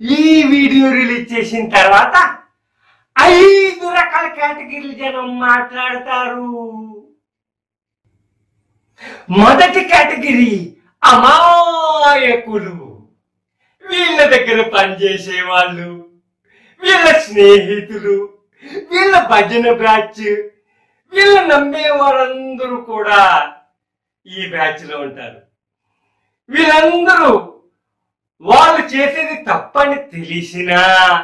ఈ video release చేసిన తర్వాత 5 రకాల కేటగిరీలు జనం మాట్లాడతారు. మొదటి కేటగిరీ అమాయకులు. వీళ్ళ దగ్గర పనిచేసే వాళ్ళు, వీళ్ళ స్నేహితులు, వీళ్ళ భజన బ్యాచ్, వీళ్ళ నమ్మే వారందరూ కూడా ఈ బ్యాచ్ లో ఉంటారు. వీళ్ళందరూ వాళ్ళు చేసేది తప్పని తెలిసినా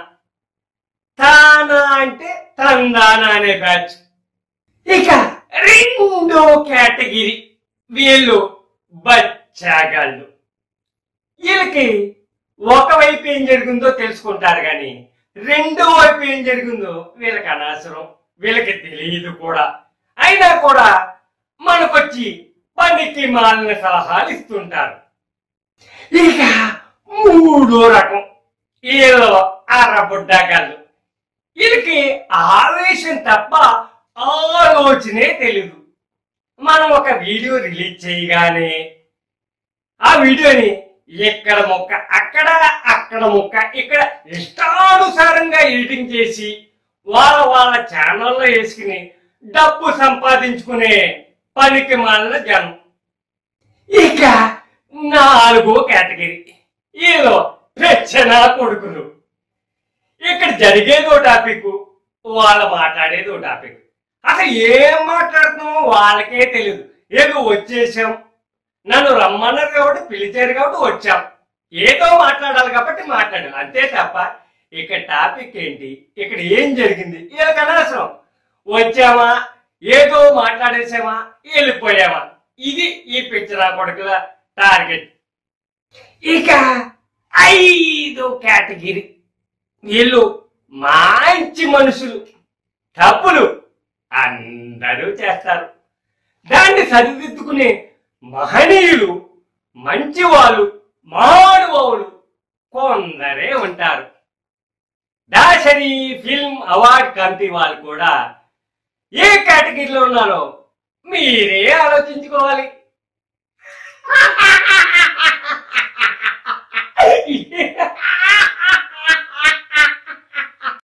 తానా అంటే తందానా అనే బ్యాచ్. ఇక రెండో కేటగిరీ వీళ్ళు బచ్చాగాళ్ళు. వీళ్ళకి ఒకవైపు ఏం జరిగిందో తెలుసుకుంటారు కానీ రెండో వైపు ఏం జరిగిందో వీళ్ళకి అనవసరం, వీళ్ళకి తెలియదు కూడా. అయినా కూడా మనకొచ్చి పనికి మాలిన సలహాలు ఇస్తుంటారు. ఇక మూడో రకం వీళ్ళు అరబుడ్డాగాళ్ళు. వీళ్ళకి ఆవేశం తప్ప ఆలోచనే తెలీదు. మనం ఒక వీడియో రిలీజ్ చేయగానే ఆ వీడియోని ఎక్కడ మొక్క అక్కడ, అక్కడ మొక్క ఇక్కడ ఇష్టానుసారంగా ఎడిటింగ్ చేసి వాళ్ళ ఛానల్లో వేసుకుని డబ్బు సంపాదించుకునే పనికి మాలిన జనం. ఇక నాలుగో కేటగిరీ వీళ్ళు పెచ్చనా కొడుకులు. ఇక్కడ జరిగేదో టాపిక్, వాళ్ళు మాట్లాడేదో టాపిక్. అసలు ఏం మాట్లాడుతున్నామో వాళ్ళకే తెలియదు. ఏదో వచ్చేసాం, నన్ను రమ్మన్నారు కాబట్టి పిలిచారు కాబట్టి వచ్చాం, ఏదో మాట్లాడాలి కాబట్టి మాట్లాడాలి అంతే తప్ప ఇక్కడ టాపిక్ ఏంటి, ఇక్కడ ఏం జరిగింది వీళ్ళకి అనవసరం. వచ్చామా, ఏదో మాట్లాడేసామా, వెళ్ళిపోయామా, ఇది ఈ పిచ్చనా కొడుకుల టార్గెట్. ఇక 5వ కేటగిరీ వీళ్ళు మంచి మనుషులు. తప్పులు అందరూ చేస్తారు, దాన్ని సరిదిద్దుకునే మహనీయులు, మంచివాళ్ళు, మానవులు కొందరే ఉంటారు. దాసరి ఫిల్మ్ అవార్డ్ కమిటీ వాళ్ళు కూడా ఏ కేటగిరీలో ఉన్నారో మీరే ఆలోచించుకోవాలి.